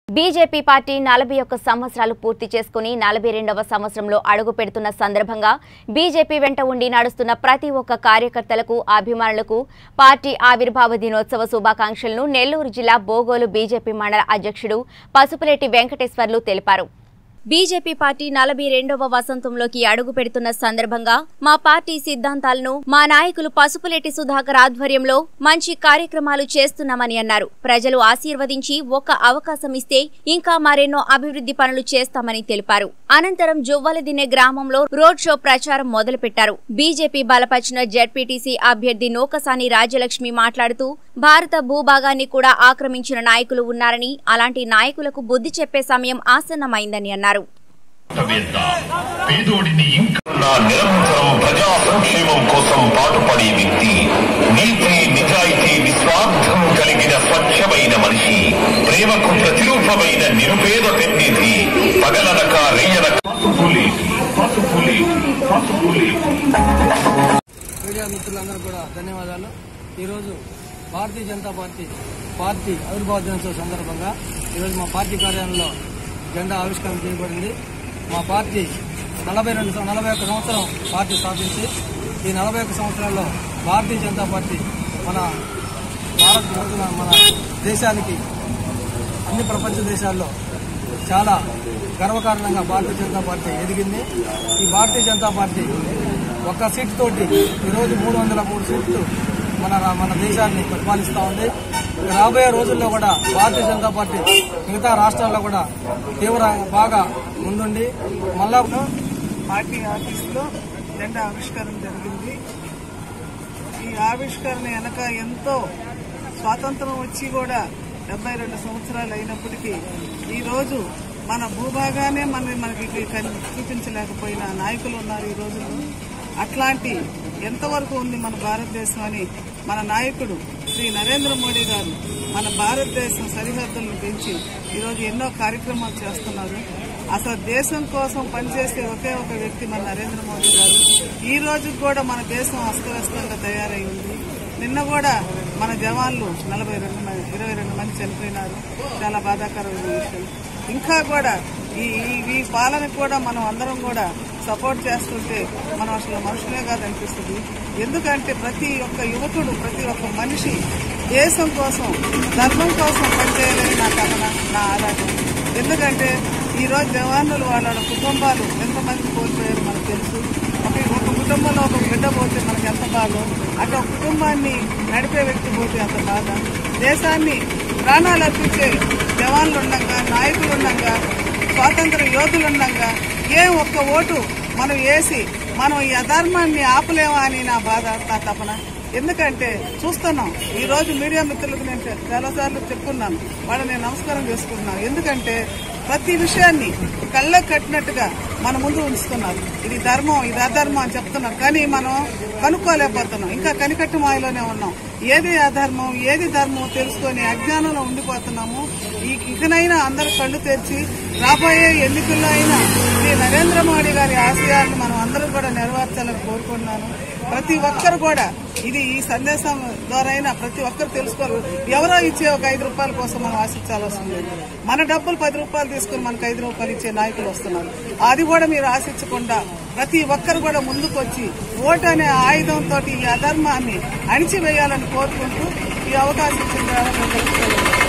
BJP party 41 సంవత్సరాలు పూర్తి చేసుకుని 42వ సంవత్సరంలో అడుగు పెడుతున్న సందర్భంగా బీజేపీ వెంట ఉండి నడుస్తున్న ప్రతి ఒక్క కార్యకర్తలకు అభిమానులకు పార్టీ ఆవిర్భావ దినోత్సవ శుభాకాంక్షలను నెల్లూరు జిల్లా బోగోలు బీజేపీ మండల అధ్యక్షుడు పసుపులేటి వెంకటేశ్వర్లు తెలిపారు. బీజేపీ పార్టీ 42వ వసంతంలోకి అడుగు పెడుతున్న సందర్భంగా మా పార్టీ సిద్ధాంతాలను మా నాయకులు పసుపులేటి సుధాకర్ ఆధ్వర్యంలో మంచి కార్యక్రమాలు చేస్తున్నామని అన్నారు. ప్రజలు ఆశీర్వదించి ఒక్క అవకాశం ఇస్తే ఇంకా మరెన్నో అభివృద్ధి పనులు చేస్తామని తెలిపారు. అనంతరం జువ్వలదిన్నె గ్రామంలో రోడ్ షో ప్రచారం మొదలుపెట్టారు. బీజేపీ బలపరిచిన జెడ్పీటీసీ అభ్యర్థి నూకసాని రాజ్యలక్ష్మి మాట్లాడుతూ భారత భూభాగాన్ని కూడా ఆక్రమించిన నాయకులు ఉన్నారని, అలాంటి నాయకులకు బుద్ధి చెప్పే సమయం ఆసన్నమైందని అన్నారు. పేదోడిని ఇంకా నిరంతరం ప్రజా సంక్షేమం కోసం పాటుపడే వ్యక్తి, నీతి నిజాయితీ విశ్వాసం కలిగిన స్వచ్ఛమైన మనిషి, ప్రేమకు ప్రతిరూపమైన నిరుపేద పెన్నిధి, పగలనక రేయనక మీడియా మిత్రులందరూ కూడా ధన్యవాదాలు. ఈరోజు భారతీయ జనతా పార్టీ ఆవిర్భావ దినోత్సవం సందర్భంగా ఈరోజు మా పార్టీ కార్యాలయంలో జెండా ఆవిష్కరణ చేయబడింది. మా పార్టీ 41 సంవత్సరం పార్టీ స్థాపించి ఈ 41 సంవత్సరాల్లో భారతీయ జనతా పార్టీ మన దేశానికి అన్ని ప్రపంచ దేశాల్లో చాలా గర్వకారణంగా భారతీయ జనతా పార్టీ ఎదిగింది. ఈ భారతీయ జనతా పార్టీ ఒక్క సీటు తోటి ఈరోజు 303 సీట్లు మన దేశాన్ని పరిపాలిస్తూ ఉంది. రాబోయే రోజుల్లో కూడా భారతీయ జనతా పార్టీ మిగతా రాష్ట్రాల్లో కూడా బాగా ముందుండి మళ్ళా పార్టీ ఆఫీసులో జెండా ఆవిష్కరణ జరిగింది. ఈ ఆవిష్కరణ వెనక ఎంతో స్వాతంత్రం వచ్చి కూడా 72 సంవత్సరాలు అయినప్పటికీ ఈరోజు మన భూభాగానే మనకి చూపించలేకపోయిన నాయకులు ఉన్నారు ఈ రోజుల్లో. అట్లాంటి ఎంతవరకు ఉంది మన భారతదేశం అని మన నాయకుడు శ్రీ నరేంద్ర మోడీ గారు మన భారతదేశం సరిహద్దులను పెంచి ఈరోజు ఎన్నో కార్యక్రమాలు చేస్తున్నారు. అసలు దేశం కోసం పనిచేసే ఒకే ఒక వ్యక్తి మన నరేంద్ర మోడీ గారు. ఈ రోజు కూడా మన దేశం అస్తవ్యస్తంగా తయారై ఉంది. నిన్న కూడా మన జవాన్లు 22 మంది చనిపోయినారు. చాలా బాధాకరమైన విషయం. ఇంకా కూడా ఈ పాలనకు కూడా మనం అందరం కూడా సపోర్ట్ చేస్తుంటే మనం అసలు మనుషులే కాదనిపిస్తుంది. ఎందుకంటే ప్రతి ఒక్క యువకుడు, ప్రతి ఒక్క మనిషి దేశం కోసం, ధర్మం కోసం పనిచేయాలని నా తపన, నా ఆరాటం. ఎందుకంటే ఈరోజు జవాన్లు వాళ్ళ కుటుంబాలు ఎంతమంది కోల్పోయారు మనకు తెలుసు. ఒక కుటుంబంలో ఒక బిడ్డ పోతే మనకి ఎంత బాధో, అటు ఒక కుటుంబాన్ని నడిపే వ్యక్తి పోతే అంత బాధ. దేశాన్ని ప్రాణాలు అర్పించే జవాన్లు ఉండగా, నాయకులు ఉండగా, స్వాతంత్ర యోధులు ఉండగా ఒక్క ఓటు మనం వేసి మనం ఈ అధర్మాన్ని ఆపలేమా అని నా బాధ, నా తపన. ఎందుకంటే చూస్తున్నాం ఈ రోజు మీడియా మిత్రులకు నేను చాలాసార్లు చెప్పుకున్నాను, వాళ్ళని నేను నమస్కారం చేసుకుంటున్నాను. ఎందుకంటే ప్రతి విషయాన్ని కళ్ళకు కట్టినట్టుగా మన ముందు ఉంచుతున్నారు. ఇది ధర్మం, ఇది అధర్మం అని చెప్తున్నారు. కానీ మనం కనుక్కోలేకపోతున్నాం. ఇంకా కనికట్టు మాయలోనే ఉన్నాం. ఏది అధర్మం, ఏది ధర్మం తెలుసుకొని అజ్ఞానంలో ఉండిపోతున్నాము. ఇకనైనా అందరూ కళ్ళు తెరిచి రాబోయే ఎన్నికల్లో అయినా శ్రీ నరేంద్ర మోడీ గారి ఆశయాలను మనం అందరం కూడా నెరవేర్చాలని కోరుకుంటున్నాను. ప్రతి ఒక్కరు కూడా ఈ సందేశం ద్వారా అయినా ప్రతి ఒక్కరు తెలుసుకోరు. ఎవరో ఇచ్చే ఒక 5 రూపాయల కోసం మనం ఆశించాల్సి లేదు. మన డబ్బులు 10 రూపాయలు తీసుకుని మనకు 5 రూపాయలు ఇచ్చే నాయకులు వస్తున్నారు. అది కూడా మీరు ఆశించకుండా ప్రతి ఒక్కరు కూడా ముందుకు వచ్చి ఓటు అనే ఆయుధంతో ఈ అధర్మాన్ని అణిచివేయాలని కోరుకుంటూ ఈ అవకాశం ఇచ్చిన